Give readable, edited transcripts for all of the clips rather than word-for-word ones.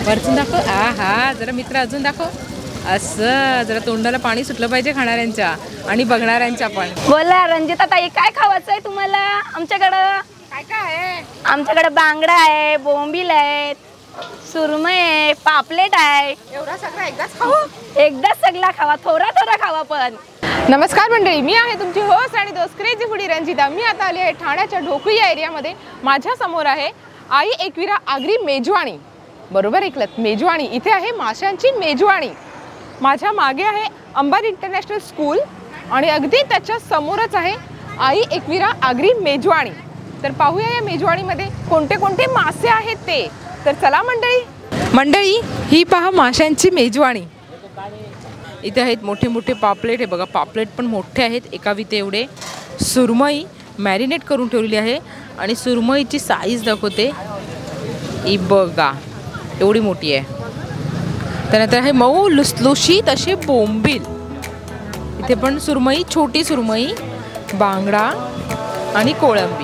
वरतून दाखव. हा जरा मित्र अजून दाखव. असं जरा तोंडाला पाणी सुटलं पाहिजे खाणाऱ्यांच्या आणि बघणाऱ्यांच्या पण. बोला रंजिता ताई, काय खावायचं आहे तुम्हाला आमच्याकडं? काय काय आहे? आमच्याकडे बांगडा आहे, बोंबील आहेत, सुरमई आहे, पापलेट आहे. एवढा सगळा एकदाच खाऊ? एकदाच सगळा खावा, थोडा थोडा खावा पण. नमस्कार मंडळी, मी आहे तुमची होस्ट आणि दोस्त क्रेझी फूडी रंजिता. मी आता आली आहे ठाण्याच्या ढोकळी या एरियामध्ये. माझ्या समोर आहे आई एकविरा आगरी मेजवानी. बरोबर ऐकलत, मेजवानी. इथे आहे माशांची मेजवानी. माझ्या मागे आहे अंबारी इंटरनॅशनल स्कूल आणि अगदी त्याच्या समोरच आहे आई एकविरा आगरी मेजवानी. तर पाहूया या मेजवानीमध्ये कोणते कोणते मासे आहेत ते. तर चला मंडळी ही पहा माशांची मेजवानी. इथे आहेत मोठे मोठे पापलेट. हे बघा, पापलेट पण मोठे आहेत, एका विते एवढे. सुरमई मॅरिनेट करून ठेवलेली आहे आणि सुरमईची साईज दाखवते. ही बघा, एवढी मोठी आहे. त्यानंतर आहे मऊ लुसलुशीत असे बोंबील. इथे पण सुरमई, छोटी सुरमई, बांगडा आणि कोळंबी.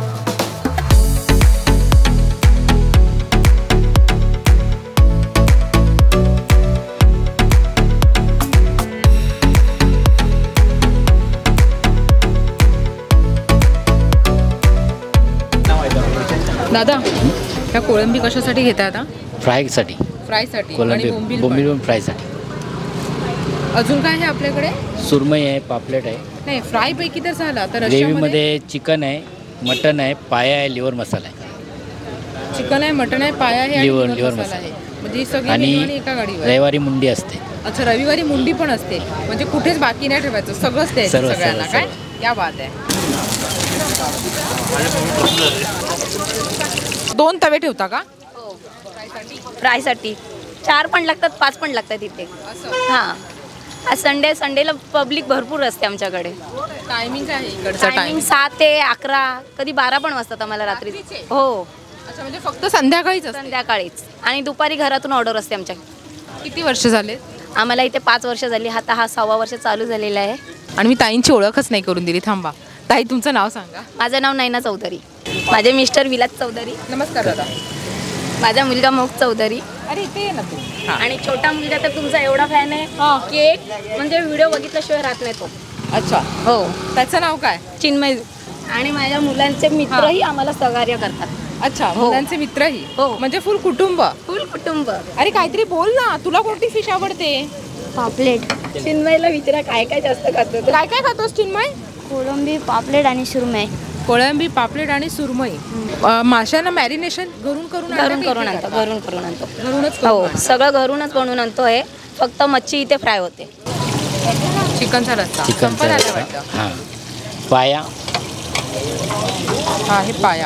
दादा, ह्या कोळंबी कशासाठी घेता आता? फ्रायसाठी. फ्रायसाठी. कोळंबी, बोंबील पण फ्रायसाठी. अजून काय आहे आपल्याकडे? सुरमई आहे, पापलेट आहे. नाही, फ्राय पैकी तर झाला. तर ग्रेव्हीमध्ये चिकन आहे, मटन आहे, पाया आहे, लिव्हर मसाला आहे. चिकन आहे, मटन आहे, पाया आहे, लिव्हर मसाला आहे. म्हणजे सगळी आणि एका गाडीवर. रविवारी मुंडी असते. अच्छा, रविवारी मुंडी पण असते. म्हणजे कुठेच बाकी नाही ठेवायचं, सगळंच द्यायचं सगळ्यांना. काय या बात आहे. 2 तवे ठेवता का? हो, फ्रायसाठी 4 पण लागतात, 5 पण लागतात इथे. हां, आज संडेला पब्लिक भरपूर असते आमच्याकडे. टायमिंग आहे इकडचा? टायमिंग 7 ते 11, कधी 12 पण वाजतात आम्हाला रात्री. हो. अच्छा, म्हणजे फक्त संध्याकाळीच? संध्याकाळीच. आणि दुपारी घरातून ऑर्डर असते आमच्या. किती वर्ष झाले? आम्हाला इथे 5 वर्ष झाली. आता हा 6वा वर्ष चालू झालेला आहे. आणि मी ताईंची ओळखच नाही करून दिली. थांबा ताई, तुमचं नाव सांगा. माझं नाव नैना चौधरी. माझे मिस्टर विलास चौधरी. नमस्कार दादा. माझा मुलगा मोक चौधरी. अरे इथे ये ना तू. आणि छोटा मुलगा तर तुमचा एवढा फॅन आहे की एक म्हणजे व्हिडिओ बघितल्याशिवाय राहत नाही तो. अच्छा, हो. त्याचं नाव काय? चिन्मय. आणि माझ्या मुलांचे मित्रही आम्हाला सहकार्य करतात. अच्छा, मुलांचे मित्रही? हो. म्हणजे फुल कुटुंब? फुल कुटुंब. अरे काहीतरी बोल ना, तुला कोणती फिश आवडते? पापलेट. चिन्मयला विचारा काय काय जास्त खातो. काय काय खातोस चिन्मय? कोळंबी, पापलेट आणि सुरमई. कोळंबी, पापलेट आणि सुरमई. माशांना मॅरिनेशन करून आणतो. घरूनच? हो, सगळं घरूनच बनवून आणतो. आहे फक्त मच्छी इथे फ्राय होते. चिकनचा रस्सा. हां, पाया. हा, हे पाया.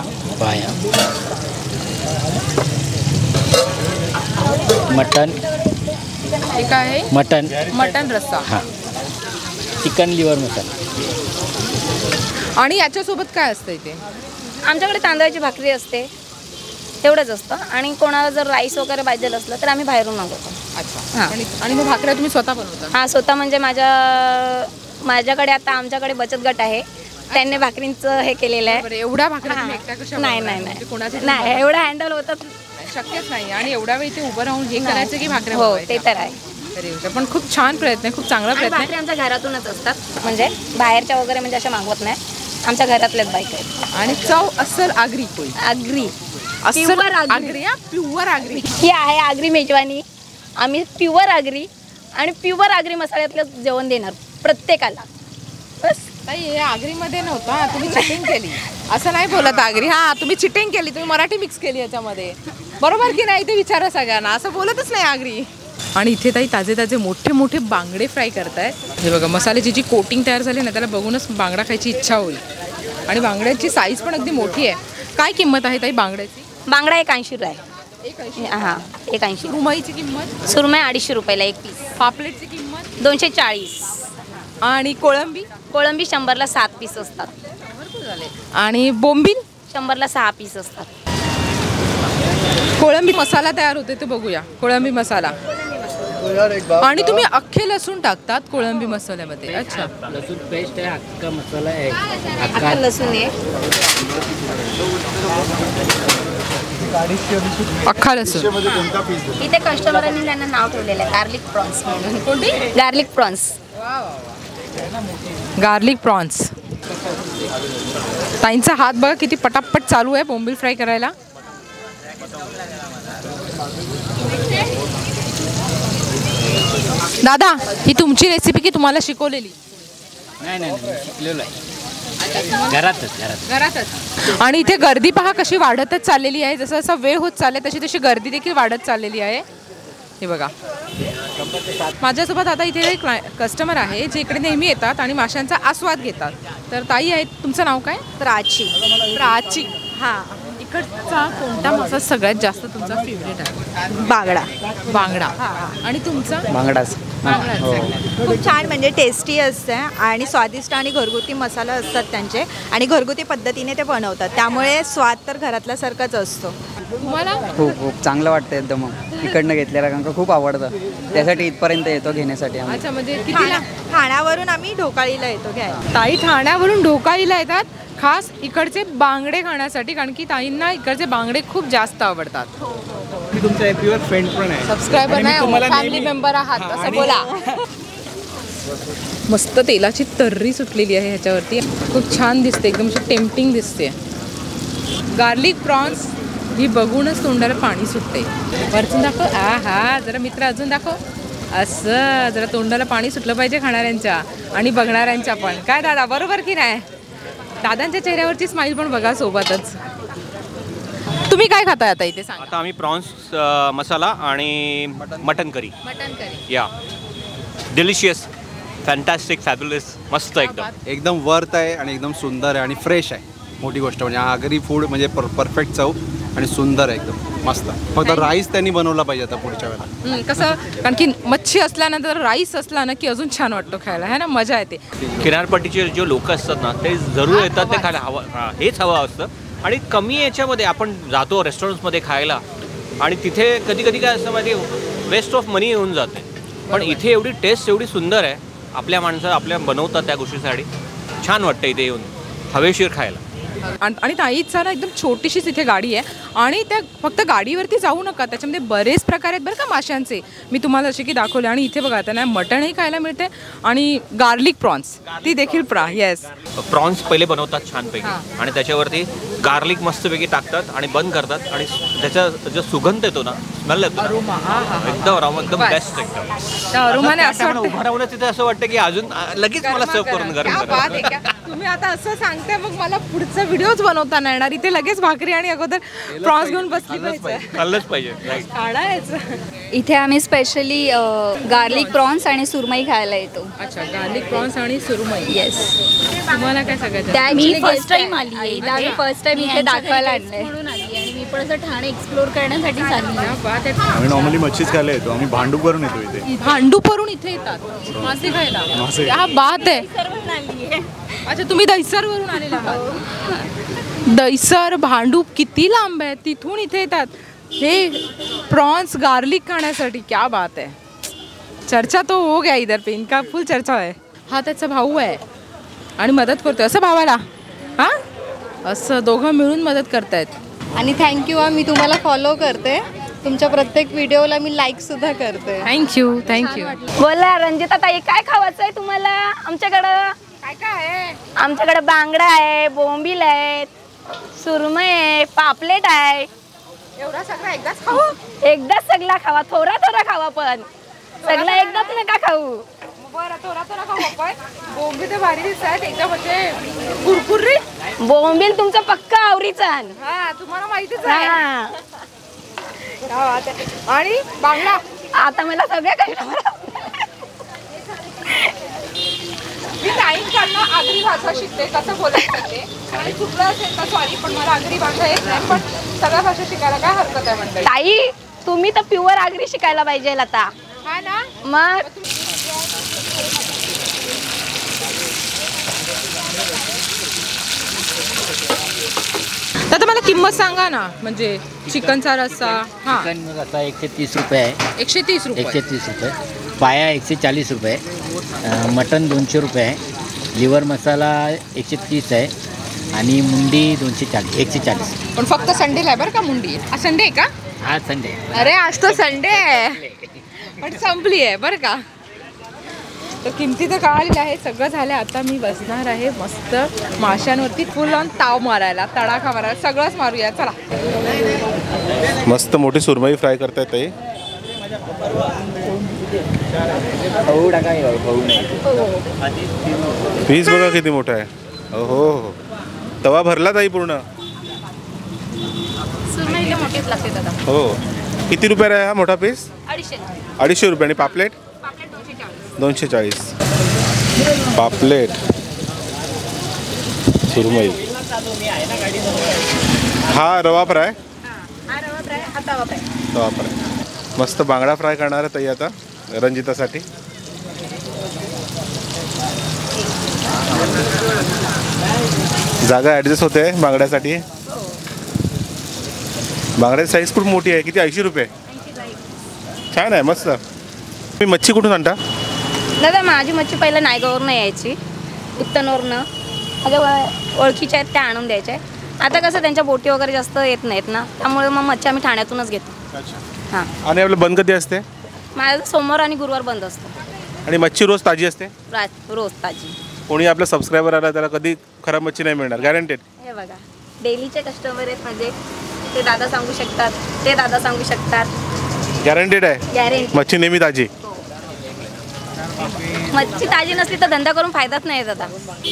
मटन. हे काय आहे? मटन रस्सा. हां, चिकन लिव्हर मसाला. आणि याच्यासोबत काय असतं इथे? आमच्याकडे तांदळाची भाकरी असते, तेवढंच असतं. आणि कोणाला जर राईस वगैरे पाहिजे असलं तर आम्ही बाहेरून मागवतो. अच्छा. हां. आणि मग भाकऱ्या तुम्ही स्वतः बनवता? हां, स्वतः. म्हणजे माझ्याकडे आता आमच्याकडे बचत गट आहे, त्यांनी भाकरींचं हे केलेलं आहे. एवढ्या भाकऱ्या तुम्ही एकट्या कशा? नाही, एवढं हँडल होतं शक्यच नाही. आणि एवढ्या वेळी ते उभं राहून हे करायचं की भाकऱ्या? हो, ते तर आहे. पण खूप छान प्रयत्न आहे, खूप चांगला प्रयत्न आहे. भाकरी आमच्या घरातूनच असतात, म्हणजे बाहेरच्या वगैरे म्हणजे अशा मागवत नाही. आमच्या घरातल्याच बायका आहेत. आणि चव अस्सल आगरी. आगरी, प्युअर आगरी. ही आहे आगरी मेजवानी. आम्ही प्युअर आगरी आणि प्युअर आगरी मसाल्यातलं जेवण देणार प्रत्येकाला. बस. ताई, आगरीमध्ये नव्हता, तुम्ही चिटिंग केली. असं नाही बोलत आगरी. हां, तुम्ही चिटिंग केली, तुम्ही मराठी मिक्स केली याच्यामध्ये. बरोबर की नाही ते विचारा सगळ्यांना. असं बोलतच नाही आगरी. आणि इथे ताई ताजे मोठे मोठे बांगडे फ्राय करतायत. हे बघा, मसाल्याची जी कोटिंग तयार झाली ना, त्याला बघूनच बांगडा खायची इच्छा होईल. आणि बांगड्याची साईज पण अगदी मोठी आहे. काय किंमत आहे ताई बांगड्याची? बांगडा 180 रुपये. 180? हां, 180. सुरमईची किंमत? सुरमई 250 रुपयाला 1 पीस. पापलेटची किंमत? 240. आणि कोळंबी? कोळंबी 100ला 7 पीस असतात. आणि बोंबील? 100ला 6 पीस असतात. कोळंबी मसाला तयार होते ते बघूया. कोळंबी मसाला. आणि तुम्ही अख्खे लसूण टाकतात कोळंबी मसाल्यामध्ये? अच्छा, लसूण पेस्ट आहे, अख्खा मसाला आहे, अख्खा लसूण आहे. अख्खा लसूण. इथे कस्टमरांनी त्यांना नाव ठेवलेलं आहे गार्लिक प्रॉन्स म्हणून. कोणती? Garlic prawns. Garlic prawns. ताईंचा हात बघा किती पटापट चालू आहे बोंबील फ्राय करायला. दादा, ही तुमची रेसिपी की तुम्हाला शिकवलेली? नाही शिकलेलं आहे घरातच. आणि इथे गर्दी पहा कशी वाढतच चाललेली आहे. जसं जसं वेळ होत चालले तशी तशी गर्दी देखील वाढत चाललेली आहे. हे बघा, माझ्यासोबत आता इथे एक कस्टमर आहे जे इकडे नेहमी येतात आणि माशांचा आस्वाद घेतात. तर ताई आहेत, तुमचं नाव काय? प्राची. हां, इकडचा कोणता मासा सगळ्यात जास्त तुमचा फेवरेट आहे? बांगडा. आणि तुमचा? बांगडाच. खूप छान, म्हणजे टेस्टी असते आणि स्वादिष्ट आणि घरगुती मसाला असतात त्यांचे आणि घरगुती पद्धतीने ते बनवतात, त्यामुळे स्वाद तर घरातल्यासारखाच असतो. तुम्हाला? खूप चांगलं वाटतं एकदम. इकडनं घेतलेला कारण का खूप आवडतं, त्यासाठी इथपर्यंत येतो घेण्यासाठी आम्ही. अच्छा, म्हणजे कितीला? ठाण्यावरून आम्ही ढोकाळीला येतो घ्यायला. ताई ठाण्यावरून ढोकाळीला येतात खास इकडचे बांगडे खाण्यासाठी, कारण की ताईंना इकडचे बांगडे खूप जास्त आवडतात. मी तुमचा प्युअर फ्रेंड पण आहे. सबस्क्रायबर नाही, फॅमिली मेंबर आहात असं बोला. मस्त तेलाची तर्री सुटलेली आहे ह्याच्यावरती. खूप छान दिसते, एकदम टेम्पटिंग दिसते. गार्लिक प्रॉन्स ही बघूनच तोंडाला पाणी सुटते. वरतून दाखव. हा जरा मित्र अजून दाखव. असं जरा तोंडाला पाणी सुटलं पाहिजे खाणाऱ्यांच्या आणि बघणाऱ्यांच्या पण. काय दादा, बरोबर की नाही? दादांच्या चेहऱ्यावरची स्माईल पण बघा सोबतच. तुम्ही काय खाताय आता इथे सांगा? आता आम्ही प्रॉन्स मसाला आणि मटन करी. या डिलिशियस, फॅन्टॅस्टिक, फॅब्युलस, मस्त एकदम वर्थ आहे आणि एकदम सुंदर आहे आणि फ्रेश आहे. मोठी गोष्ट म्हणजे आगरी फूड म्हणजे परफेक्ट चव आणि सुंदर आहे, एकदम मस्त. फक्त राईस त्यांनी बनवला पाहिजे आता पुढच्या वेळेला. कसं, कारण की मच्छी असल्यानंतर राईस असला ना की अजून छान वाटतो खायला, है ना, मजा येते. किनारपट्टीचे जे लोक असतात ना ते जरूर येतात, ते खायला हवं, हेच हवं असतं. आणि कमी याच्यामध्ये आपण जातो रेस्टॉरंट्समध्ये खायला आणि तिथे कधी कधी काय असतं माहिती, वेस्ट ऑफ मनी येऊन जाते. पण इथे एवढी टेस्ट एवढी सुंदर आहे, आपल्या माणसं आपल्या बनवतात त्या गोष्टीसाठी. छान वाटतं इथे येऊन हवेशीर खायला. आणि ताईचा ना एकदम छोटीशीच इथे गाडी आहे आणि त्या फक्त गाडीवरती जाऊ नका, त्याच्यामध्ये बरेच प्रकार आहेत बरं का माशांचे. मी तुम्हाला असे की दाखवले. आणि इथे बघा त्यांना मटणही खायला मिळते आणि गार्लिक प्रॉन्स ती देखील येस. प्रॉन्स पहिले बनवतात छानपैकी आणि त्याच्यावरती गार्लिक मस्तपैकी टाकतात आणि बंद करतात आणि त्याचा जो सुगंध येतो ना, स्मेल येतो, एकदम बेस्ट. एकदम त्या अरोमाने असं उभं राहून तिथे असं वाटतं की अजून लगेच मला सर्व करून गरम करा. तुम्ही आता असं सांगताय, मग मला पुढचा व्हिडिओच बनवता नाही येणार. इथे लगेच भाकरी आणि अगोदर प्रॉन्स घेऊन बसली खाल्लंच पाहिजे. इथे आम्ही स्पेशली गार्लिक प्रॉन्स आणि सुरमई खायला येतो. अच्छा, गार्लिक प्रॉन्स आणि सुरमई. येस. तुम्हाला काय सगळ्यात? मी फर्स्ट टाइम आली आहे, फर्स्ट टाइम इथे दाखवायला आणलंय. आणि मी पण असं ठाणे एक्सप्लोर करण्यासाठी चालली. आम्ही नॉर्मली मच्छीच खायला येतो. आम्ही भांडूपवरून येतो इथे. भांडूपवरून इथे येतात मासे खायला? क्या बात आहे. अच्छा, तुम्ही दहिसरवरून आलेला आहात? दहिसर, भांडूप किती लांब आहे, तिथून इथे येतात हे प्रॉन्स गार्लिक खाण्यासाठी. क्या बात आहे. चर्चा तो हो गया इधर पे, इनका फुल चर्चा आहे. हा त्याचा भाऊ आहे आणि मदत करतोय असं भावाला. हा, असं दोघं मिळून मदत करतायत. आणि थँक्यू. मी तुम्हाला फॉलो करते, तुमच्या प्रत्येक व्हिडिओला मी लाईक सुद्धा करते. थँक्यू. बोला रंजिता ताई, काय खावायचं आहे तुम्हाला? आमच्याकडं काय आहे? आमच्याकडे बांगडा आहे, बोंबील आहेत, सुरमई आहे, पापलेट आहे. एवढा सगळा एकदाच खाऊ? एकदाच सगळा खावा, थोडा थोडा खावा, पण सगळा एकदाच नका खाऊ. बरं, थोडा खाऊ आपण. बोंबील तर भारी दिसतात, एकदम म्हणजे कुरकुरीत. बोंबील तुमचं पक्का आवडीचा. हा, तुम्हाला माहितीच आहे. आणि बांगडा आता मला सगळ्या कस्टमर. मी ताईंकडनं आगरी भाषा शिकते, कसं बोलायचं ते. आणि चुकलं असेल तर सॉरी, पण मला आगरी भाषा येत नाही, पण सगळ्या भाषा शिकायला काय हरकत आहे मंडळी. ताई, तुम्ही तर प्युअर आगरी शिकायला पाहिजे आता. हा ना, मग तर मला किंमत सांगा ना, म्हणजे चिकनचा रस्सा. हा, चिकन रस्सा 130 रुपये आहे. 130 रुपये. 130 रुपये. पाया 140 रुपये. मटन 200 रुपये आहे. लिव्हर मसाला 130 आहे. आणि मुंडी 240 140. पण फक्त संडेला आहे बरं का मुंडी. आज संडे आहे का? हा संडे. अरे आज तो संडे आहे पण संपली आहे बरं का. तर किमती तर कळालेल्या आहे, सगळं झालं. आता मी बसणार आहे मस्त माशांवरती फुल ऑन ताव मारायला, तडाखा मारायला, सगळंच मारूया. चला. मस्त मोठी सुरमई फ्राय करतायत ताई. पीस बघा किती मोठा आहे. हो हो, तवा भरला ताई पूर्ण. सुरमईला मोठेच लागते दादा. हो. किती रुपयाला आहे हा मोठा पीस? 250 रुपये. आणि पापलेट? 240. पापलेट, सुरमई. हा रवा फ्राय. तवा फ्राय. मस्त बांगडा फ्राय करणार आहे ताई आता रंजितासाठी. जागा ॲडजस्ट होते बांगड्यासाठी. बांगड्याची साईज खूप मोठी आहे. किती? 80 रुपये. छान आहे, मस्त. तुम्ही मच्छी कुठून आणता? दादा माझी मच्छी पहिला नायगाववरनं यायची, उत्तनवरनं. माझ्या ओळखीच्या आहेत त्या आणून द्यायच्या. आता कसं त्यांच्या बोटी वगैरे जास्त येत नाहीत ना, त्यामुळे मग मच्छी आम्ही ठाण्यातूनच घेतो. हां. आणि आपलं बंद कधी असते? माझं सोमवार आणि गुरुवार बंद असतं. आणि मच्छी रोज ताजी असते? रोज ताजी. कोणी आपला सबस्क्रायबर आला त्याला कधी खराब मच्छी नाही मिळणार, गॅरंटेड. हे बघा डेलीचे कस्टमर आहेत म्हणजे ते दादा सांगू शकतात, ते दादा सांगू शकतात. गॅरंटेड आहे. गॅरंटी. मच्छी नेहमी ताजी. मच्छी ताजी नसली तर धंदा करून फायदाच नाही दादा.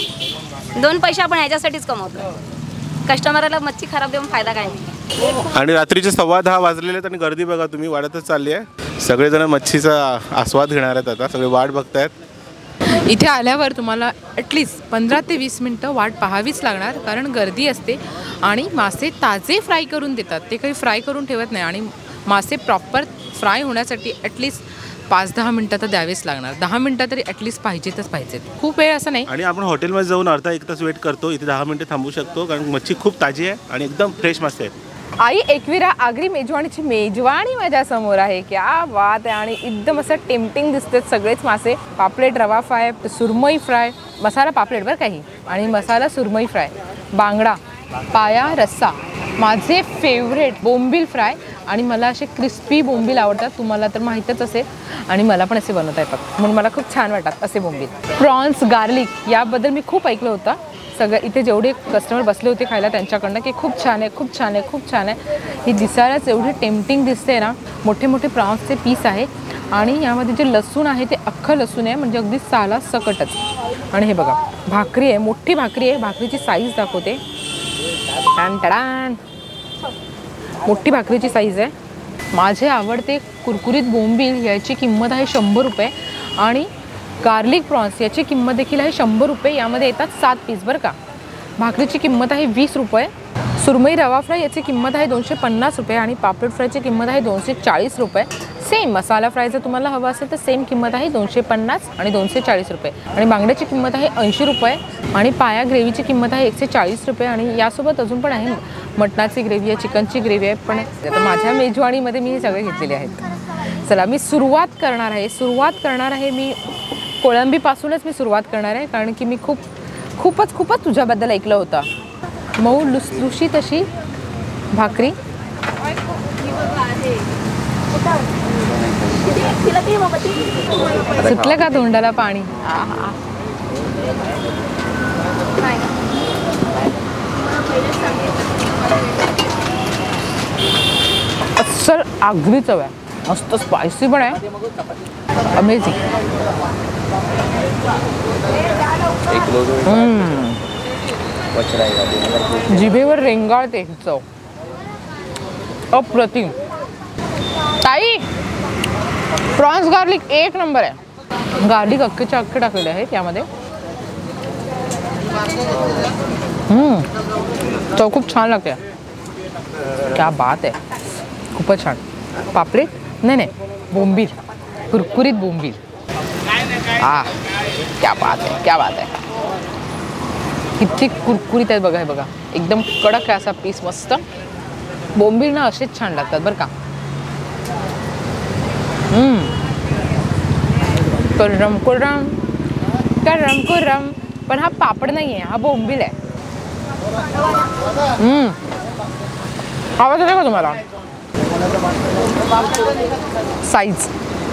2 पैसे आपण ह्याच्यासाठीच कमवतो. कस्टमरला मच्छी खराब देऊन फायदा काय नाही. आणि रात्रीचे 10:15 वाजलेले आहेत आणि गर्दी बघा तुम्ही वाढतच चालली आहे. सगळेजण मच्छीचा आस्वाद घेणार आहेत आता, सगळे वाट बघतायत. इथे आल्यावर तुम्हाला ॲटलिस्ट 15 ते 20 मिनटं वाट पाहावीच लागणार, कारण गर्दी असते. आणि मासे ताजे फ्राय करून देतात, ते काही फ्राय करून ठेवत नाही. आणि मासे प्रॉपर फ्राय होण्यासाठी ॲटलिस्ट 5-10 मिनटं तर द्यावेच लागणार. 10 मिनटं तरी ॲटलिस्ट पाहिजेतच पाहिजेत. खूप वेळ असं नाही. आणि आपण हॉटेलमध्ये जाऊन अर्धा 1 तास वेट करतो, इथे 10 मिनटं थांबू शकतो, कारण मच्छी खूप ताजी आहे आणि एकदम फ्रेश मासे आहेत. आई एकविरा आगरी मेजवानीची मेजवानी माझ्या समोर आहे. क्या बात आहे. आणि एकदम असं टेम्पटिंग दिसतात सगळेच मासे. पापलेट, रवा फ्राय, सुरमई फ्राय, मसाला पापलेट बरं काही, आणि मसाला सुरमई फ्राय, बांगडा, पाया रस्सा, माझे फेवरेट बोंबील फ्राय. आणि मला असे क्रिस्पी बोंबील आवडतात, तुम्हाला तर माहीतच असेल. आणि मला पण असे बनवता येतात म्हणून मला खूप छान वाटतात असे बोंबील. प्रॉन्स गार्लिक याबद्दल मी खूप ऐकलं होतं. सगळं इथे जेवढे कस्टमर बसले होते खायला त्यांच्याकडनं की खूप छान आहे, खूप छान आहे, खूप छान आहे. ही दिसायलाच एवढी टेम्पटिंग दिसते ना. मोठे मोठे प्रॉन्सचे पीस आहे. आणि यामध्ये जे लसूण आहे ते अख्खं लसूण आहे, म्हणजे अगदी साला सकटच. आणि हे बघा भाकरी आहे, मोठी भाकरी आहे. भाकरीची साईज दाखवते. टन टडान, मोठी भाकरीची साईज आहे. माझे आवडते कुरकुरीत बोंबील याची किंमत आहे 100 रुपये. आणि गार्लिक प्रॉन्स याची किंमत देखील आहे 100 रुपये. यामध्ये येतात 7 पीस बरं का. भाकरीची किंमत आहे 20 रुपये. सुरमई रवा फ्राय याची किंमत आहे 250 रुपये. आणि पापलेट फ्रायची किंमत आहे 240 रुपये. सेम मसाला फ्राय जर तुम्हाला हवं असेल तर सेम किंमत आहे 250 आणि 240 रुपये. आणि बांगड्याची किंमत आहे 80 रुपये. आणि पाया ग्रेव्हीची किंमत आहे 140 रुपये. आणि यासोबत अजून पण आहे मटणाची ग्रेव्ही आहे, चिकनची ग्रेव्ही आहे. पण आता माझ्या मेजवानीमध्ये मी हे सगळे घेतलेले आहेत. चला मी सुरुवात करणार आहे. मी कोळंबीपासूनच मी सुरुवात करणार आहे, कारण की मी खूपच तुझ्याबद्दल ऐकलं होतं. मऊ लुसलुशीत अशी भाकरी. सुटलं का तोंडाला पाणी. अस्सल आगरी चव आहे, मस्त स्पायसी पण आहे, अमेझिंग. जिभेवर रेंगाळते चव, अप्रतिम. ताई प्रॉन्स गार्लिक 1 नंबर आहे. गार्लिक अख्खेच्या अख्खे टाकलेले आहे त्यामध्ये. चव खूप छान लागते. क्या बात आहे, खूपच छान. पापलेट नाही बोंबील, कुरकुरीत बोंबील. क्या बात आहे. किती कुरकुरीत आहेत बघा. हे बघा एकदम कडक आहे असा पीस. मस्त बोंबील ना असेच छान लागतात बरं का. कुर्रम. पण हा पापड नाही आहे, हा बोंबील आहे. आवाज येतो का तुम्हाला? साईज,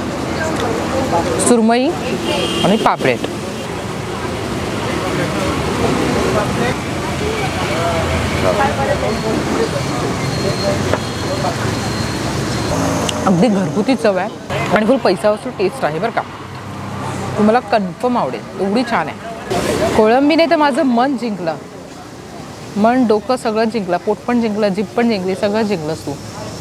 सुरमई आणि पापलेट. अगदी घरगुती चव आहे आणि फुल पैसा वसूल टेस्ट आहे बरं का. तुम्हाला कन्फर्म आवडेल, एवढी छान आहे. कोळंबीने तर माझं मन जिंकलं, मन डोकं सगळं जिंकलं, पोट पण जिंकलं, जीभ पण जिंकली, सगळं जिंकलंस तू.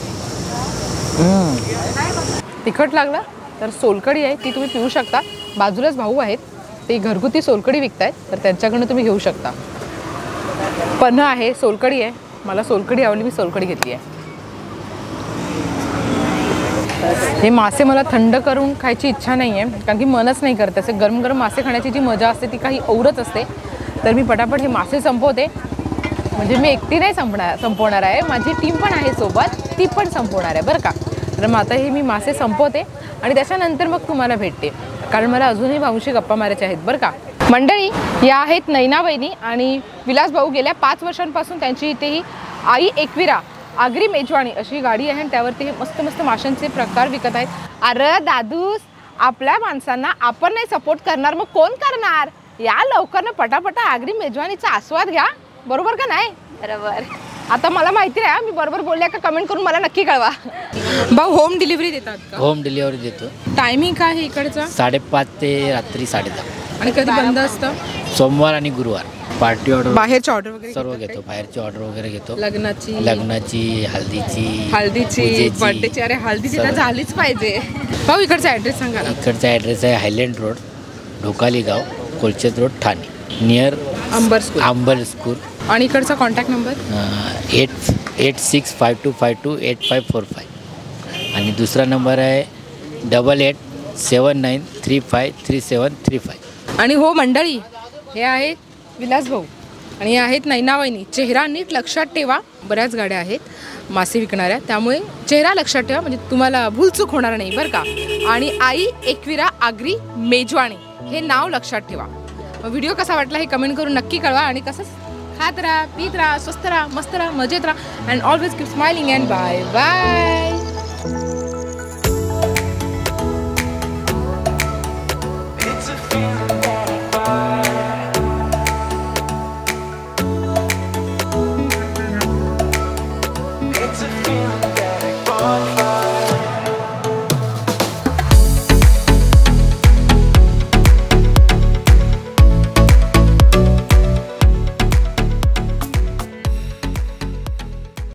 तिखट लागलं तर सोलकढी आहे, ती तुम्ही पिऊ शकता. बाजूलाच भाऊ आहेत, ते घरगुती सोलकढी विकतायत, तर त्यांच्याकडनं तुम्ही घेऊ शकता. पन्ह आहे, सोलकढी आहे. मला सोलकढी आवडली, मी सोलकढी घेतली आहे. हे मासे मला थंड करून खायची इच्छा नाही आहे, कारण की मनच नाही करत. असे गरम गरम मासे खाण्याची जी मजा असते ती काही औरच असते. तर मी पटापट हे मासे संपवते. म्हणजे मी एकटी नाही संपवणार आहे, माझी टीम पण आहे सोबत, ती पण संपवणार आहे बरं का. तर मग आता हे मी मासे संपवते आणि त्याच्यानंतर मग तुम्हाला भेटते, कारण मला अजूनही भाऊशी गप्पा मारायच्या आहेत बरं का. मंडळी, या आहेत नैना वहिनी आणि विलास भाऊ. गेल्या 5 वर्षांपासून त्यांची इथे ही आई एकविरा आगरी मेजवानी अशी गाडी आहे आणि त्यावरती हे मस्त मस्त माशांचे प्रकार विकत आहेत. अरे दादूस, आपल्या माणसांना आपण नाही सपोर्ट करणार मग कोण करणार? या लवकर ना पटापटा आगरी मेजवानीचा आस्वाद घ्या, बरोबर का नाही? बरोबर. आता मला माहिती नाही मी बरोबर बोलले का, कमेंट करून मला नक्की कळवा. भाऊ होम डिलिव्हरी देतात का? होम डिलिव्हरी देतो. टायमिंग काय आहे इकडचं? 5:30 ते रात्री 10:30. आणि कधी बंद असतं? सोमवार आणि गुरुवार. पार्टी ऑर्डर, बाहेरची ऑर्डर वगैरे सर्व घेतो. बाहेरची ऑर्डर वगैरे घेतो. लग्नाची, हल्दीची, हल्दीची, बर्थडेची. अरे हल्दीची तर झालीच पाहिजे. भाऊ इकडचा ॲड्रेस सांगा ना. इकडचा ॲड्रेस आहे हायलँड रोड, ढोकाली गाव, Kolshet road, Thane, near Ambar school. आणि इकडचा कॉन्टॅक्ट नंबर 8652528545. आणि दुसरा नंबर आहे 8879353735. आणि हो मंडळी, हे आहेत विलास भाऊ आणि हे आहेत नैना वहिनी. चेहरा नीट लक्षात ठेवा, बऱ्याच गाड्या आहेत मासे विकणाऱ्या, त्यामुळे चेहरा लक्षात ठेवा म्हणजे तुम्हाला भूलचूक होणार नाही बरं का. आणि आई एकविरा आगरी मेजवानी हे नाव लक्षात ठेवा. व्हिडिओ कसा वाटला हे कमेंट करून नक्की कळवा. आणि कसं खात राहा, पीत राहा, स्वस्त राहा, मस्त राहा, मजेत राहा. And always keep smiling and bye bye. It's a feeling that I bought.